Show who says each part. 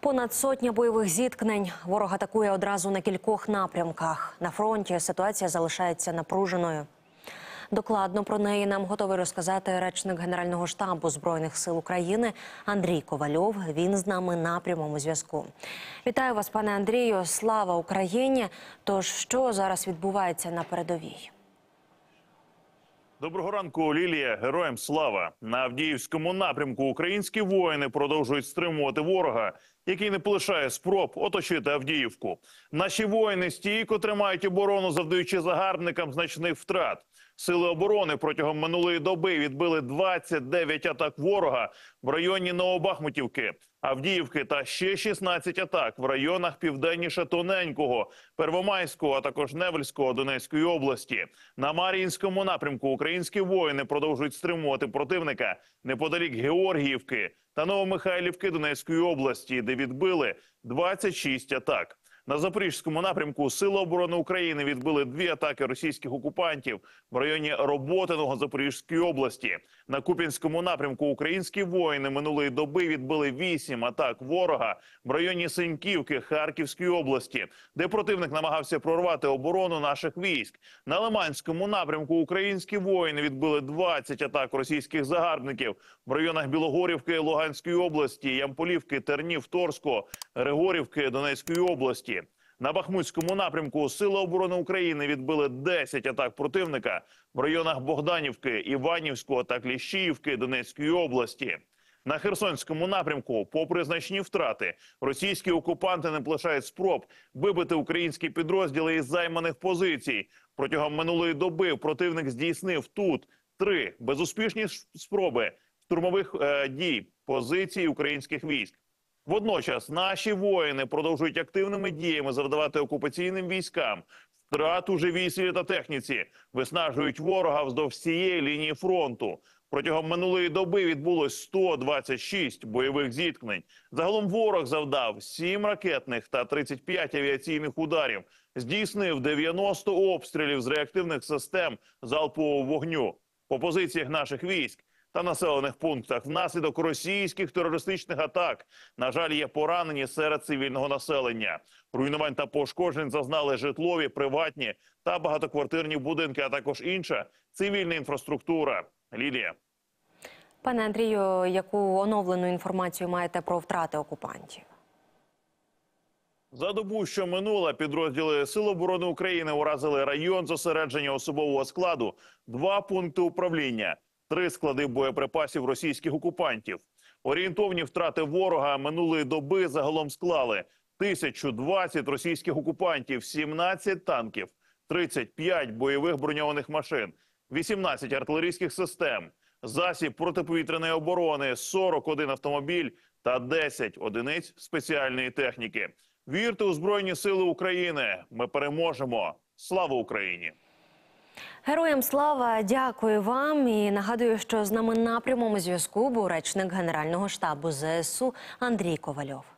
Speaker 1: Понад сотня бойових зіткнень. Ворог атакує одразу на кількох напрямках. На фронті ситуація залишається напруженою. Докладно про неї нам готовий розказати речник Генерального штабу Збройних сил України Андрій Ковальов. Він з нами на прямому зв'язку. Вітаю вас, пане Андрію. Слава Україні! Тож, що зараз відбувається на передовій?
Speaker 2: Доброго ранку, Лілія. Героям слава! На Авдіївському напрямку українські воїни продовжують стримувати ворога, який не полишає спроб оточити Авдіївку. Наші воїни стійко тримають оборону, завдаючи загарбникам значних втрат. Сили оборони протягом минулої доби відбили 29 атак ворога в районі Новобахмутівки, Авдіївки та ще 16 атак в районах південніше Тоненького, Первомайського, а також Невельського Донецької області. На Мар'їнському напрямку українські воїни продовжують стримувати противника неподалік Георгіївки та Новомихайлівки Донецької області, де відбили 26 атак. На Запорізькому напрямку Сили оборони України відбили 2 атаки російських окупантів в районі Роботиного Запорізької області. На Куп'янському напрямку українські воїни минулої доби відбили 8 атак ворога в районі Синьківки Харківської області, де противник намагався прорвати оборону наших військ. На Лиманському напрямку українські воїни відбили 20 атак російських загарбників в районах Білогорівки Луганської області, Ямполівки, Тернів, Торського, Григорівки Донецької області. На Бахмутському напрямку Сили оборони України відбили 10 атак противника в районах Богданівки, Іванівського та Кліщіївки Донецької області. На Херсонському напрямку, попри значні втрати, російські окупанти не полишають спроб вибити українські підрозділи із займаних позицій. Протягом минулої доби противник здійснив тут 3 безуспішні спроби штурмових дій позицій українських військ. Водночас наші воїни продовжують активними діями завдавати окупаційним військам втрат у живій силі та техніці, виснажують ворога вздовж всієї лінії фронту. Протягом минулої доби відбулось 126 бойових зіткнень. Загалом ворог завдав 7 ракетних та 35 авіаційних ударів, здійснив 90 обстрілів з реактивних систем залпового вогню по позиціях наших військ та населених пунктах. Внаслідок російських терористичних атак, на жаль, є поранені серед цивільного населення. Руйнувань та пошкоджень зазнали житлові, приватні та багатоквартирні будинки, а також інша цивільна інфраструктура. Лілія.
Speaker 1: Пане Андрію, яку оновлену інформацію маєте про втрати окупантів?
Speaker 2: За добу, що минула, підрозділи Сил оборони України уразили район зосередження особового складу, 2 пункти управління, 3 склади боєприпасів російських окупантів. Орієнтовні втрати ворога минулої доби загалом склали 1020 російських окупантів, 17 танків, 35 бойових броньованих машин, 18 артилерійських систем, засіб протиповітряної оборони, 41 автомобіль та 10 одиниць спеціальної техніки. Вірте у Збройні Сили України! Ми переможемо! Слава Україні!
Speaker 1: Героям слава! Дякую вам. І нагадую, що з нами на прямому зв'язку був речник Генерального штабу ЗСУ Андрій Ковальов.